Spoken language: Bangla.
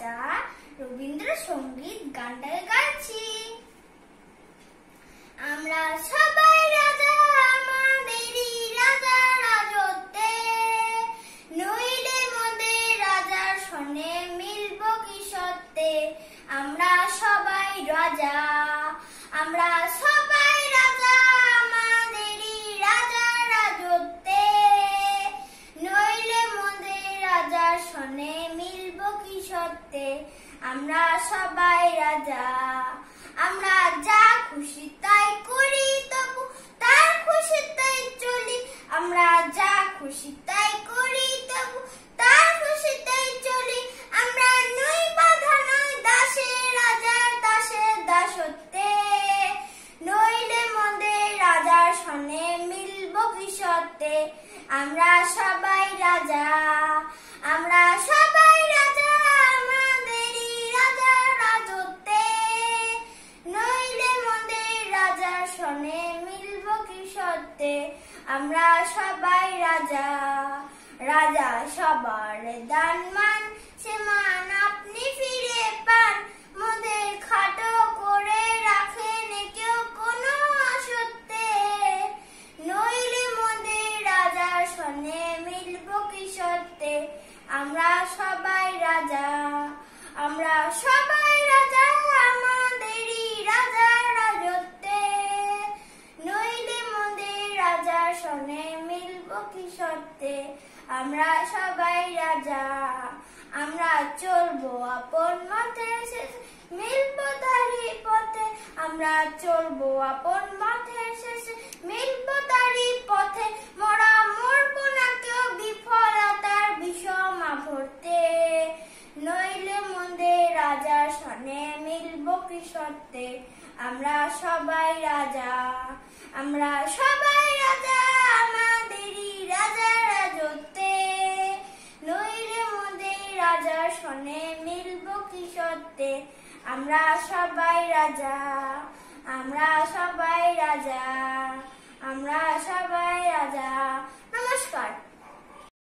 রাজা রবীন্দ্রসঙ্গীত গানটাকে গাইছি। আমরা সবাই রাজা আমাদেরই রাজা রাজত্বে, নইলে মোদের রাজার সনে মিলব কি সত্যে। আমরা সবাই রাজা, আমরা সবাই রাজা আমাদেরই রাজা রাজত্বে, নইলে মোদের রাজার সনে মিলব কি সত্যে। আমরা সবাই রাজা, আমরা যা খুশি তাই করি তবু তার খুশিতেই চলি। আমরা যা খুশি তাই করি তবু তার খুশিতেই চলি। আমরা নই বাধা নই দাসে রাজার দাসের দাসত্বে, নইলে মোদের রাজার সনে মিলব কি সত্যে। আমরা সবাই রাজা, আমরা সবাই রাজা আমাদেরই রাজা রাজত্বে, নইলে মোদের রাজার সনে মিলব কি সত্যে। আমরা সবাই রাজা, রাজা সবার দান মান, সে মান আপনি ফিরে পান। মোদের খাটো করে রাখেন কেউ কোনো অসত্যে, নইলে মোদের রাজার সনে মিলব কি সত্যে। আমরা সবাই রাজা, আমরা সবাই রাজা আমাদেরই রাজা রাজত্বে, নইলে মোদের রাজার সনে মিলব কি সত্যে। আমরা সবাই রাজা, আমরা চলবো আপন মতে, মিলব তারই পথে। আমরা চলবো আপন মতে, শেষে মিলব তারই পথে। মোরা মরব না কেউ বিফলতার বিষমা ভরতে, নইলে মোদের রাজার সনে মিলব কি সত্যে। আমরা সবাই রাজা, আমরা সবাই রাজা আমাদেরই রাজা রাজত্বে, নইলে মোদের রাজার সনে মিলব কি সত্যে। আমরা সবাই রাজা, আমরা সবাই রাজা, আমরা সবাই রাজা। নমস্কার।